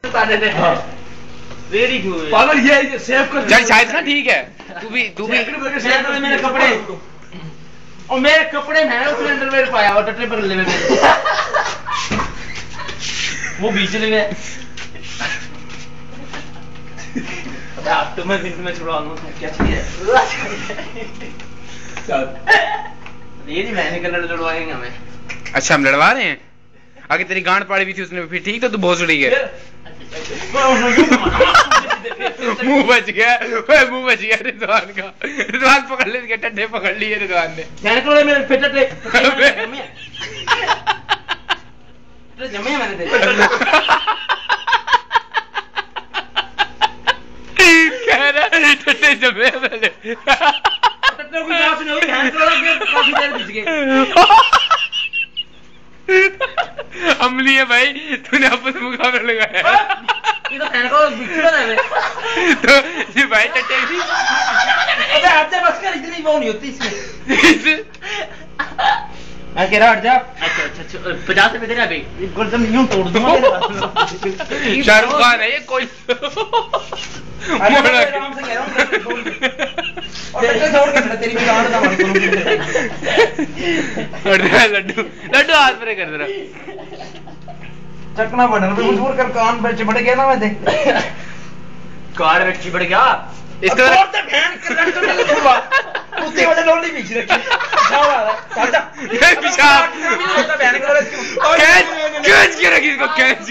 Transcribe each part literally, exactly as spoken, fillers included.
Very good पागल ये save कर। चल शायद ना ठीक है। तू भी तू भी मेरे कपड़े और मेरे कपड़े में उसने अंडरवेयर पाया और टट्टे पकड़ ले में वो बीच में अब तो मैं फिर मैं छुड़वा लूं क्या चाहिए चल ये नहीं मैंने कलर लड़वाएंगे हमें। अच्छा हम लड़वा रहे हैं। आगे तेरी गांड पाड़ी भी थी उसने फिर ठीक तो तू भोसड़ी है। मुंह बच गया मुंह बच गया रिजवान का। रिजवान पकड़ ले टट्टे पकड़ लिए रिजवान ने। मैंने कहा मेरे फिर टट्टे जमे मैंने दे कह रहा टट्टे जमे मैंने टट्टे कोई बात नहीं हुई हैंड करो काफी देर बीच गए। अमली है भाई तूने आपस में मुकाबला लगाया। ये तो हैंड करो बिछड़ा है तो ये भाई टट्टे की अबे हट जा बस कर इतनी वो नहीं होती इसमें। मैं कह रहा हट जा। अच्छा अच्छा पचास रुपए दे रहा भाई गोलदम यूं तोड़ दूंगा तेरे शाहरुख खान है ये कोई आराम से कह रहा हूं और टट्टे छोड़ के तेरी भी गांड ना मार करूंगा। लड्डू लड्डू हाथ पर कर जरा चकना बटन पे मजबूर कर कान पे चिपड़ गया ना मैं देख कार में चिपड़ गया इसको और तो बहन कर लड्डू ले दूंगा कुत्ते वाले लोली बीच रखी क्या बात है चल जा ये पिशाब बहन कर कैच कैच के रखी इसको कैच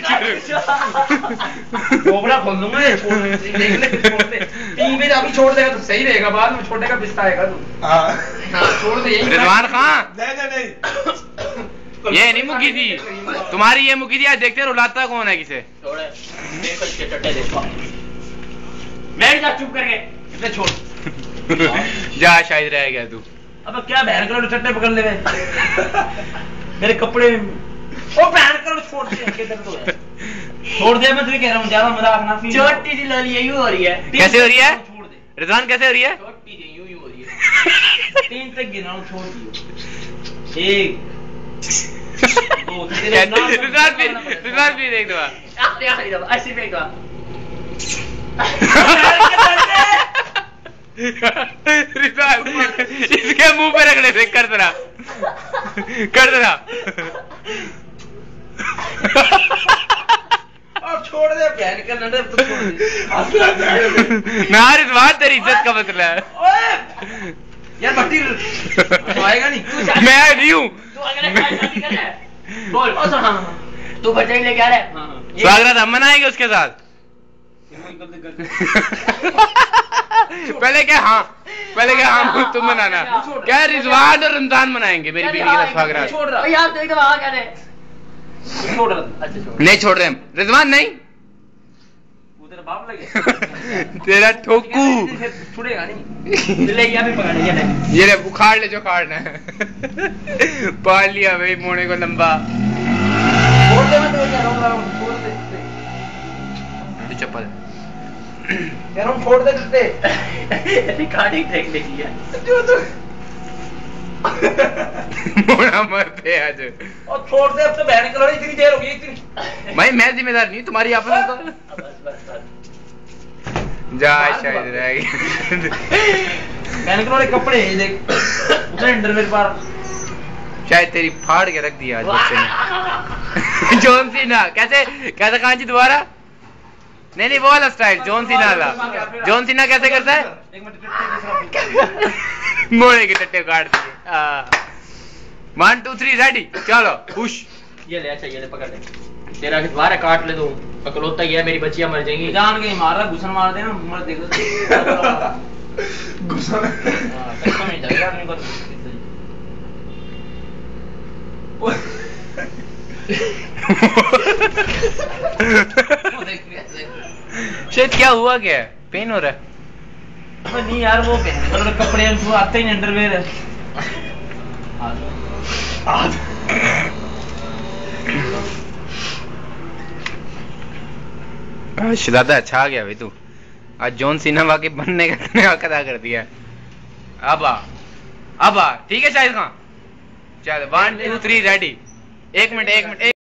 के कोबरा खोल दूंगा ये देख ले छोड़ दे तीन में अभी छोड़ देगा तो सही रहेगा बाद में छोटेगा पिस्ताएगा तू। हां हां छोड़ दे यही रिजवान खान नहीं नहीं ये नहीं मुकी थी तुम्हारी ये मुकी थी। आज देखते रुलाता कौन है किसे। छोड़ मेरे को इसके टट्टे देखो बैठ जा चुप करके इतने छोड़ जा शायद रह गया तू। अब क्या बहन करो टट्टे पकड़ ले मेरे कपड़े ओ बहन करो छोड़ दे के दर्द हो है छोड़ दे मैं तुझे कह रहा हूं ज्यादा मजाक ना फील छोटी सी लली यूं हो रही है। कैसे हो रही है छोड़ दे रिजवान कैसे हो रही है। छोटी सी यूं यूं हो रही है तीन तक गिनाऊं छोड़ दियो एक दो तेरे नाम रिजवान भी रिजवान भी देख दो आखिरी आखिरी दफा ऐसे फेंक दो रिजवान इसके मुंह पे रखने से कर देना कर देना अब छोड़ दे बहन का नंबर तो छोड़ दे ना रिजवान तेरी इज्जत का मसला है। ओए यार भट्टी तू आएगा नहीं तू मैं नहीं हूँ तू अगले साल शादी कर रहा है बोल ओ हां तू बच्चे लेके आ रहा है। हां स्वागत हम मनाएंगे उसके साथ। पहले क्या हाँ पहले क्या हाँ तुम मनाना क्या रिजवान और रमजान मनाएंगे मेरी बीवी का स्वागत। छोड़ रहा यार तो एकदम आ क्या रे छोड़ रहा अच्छा छोड़ नहीं छोड़ रहे हम रिजवान नहीं तेरा बाप लगे तेरा ठोकू छुड़ेगा नहीं ले गया भी पकड़ ले ये ले उखाड़ ले जो खाड़ना है पाल लिया भाई मोने को लंबा छोड़ दे मैं तो क्या रहूंगा छोड़ दे तू चप्पल कह रहा हूं छोड़ दे टट्टे रिकॉर्डिंग देख देखी है जो तो मोना मरते आज और छोड़ दे अब तो बहन करो इतनी देर हो गई इतनी भाई मैं जिम्मेदार नहीं तुम्हारी आपस में तो बस बस जा शायद रह गई बहन करो कपड़े देख उतने अंडरवेयर पर शायद तेरी फाड़ के रख दिया आज बच्चे ने। जॉन सीना कैसे कैसे कहां जी दोबारा नहीं नहीं वो वाला स्टाइल जॉन सीना वाला। जॉन सीना कैसे करता है एक मिनट मोड़े के टट्टे काट दिए। वन टू थ्री रेडी चलो खुश ये ले अच्छा ये ले पकड़ ले तेरा दोबारा काट ले दो अकलौता ही है मेरी बच्चियां मर जाएंगी जान के मार रहा घुसन मार देना मर देखो घुसन हां सच में झगड़ा नहीं कर शायद क्या हुआ क्या है पेन हो रहा है नहीं यार वो पहन कपड़े जो आते ही अंडरवेयर है शहजादा अच्छा आ गया भाई तू आज जॉन सीना वाकई बनने का अदा कर दिया। अब आ अब आ ठीक है शाहिद खान चल वन टू थ्री रेडी एक मिनट एक मिनट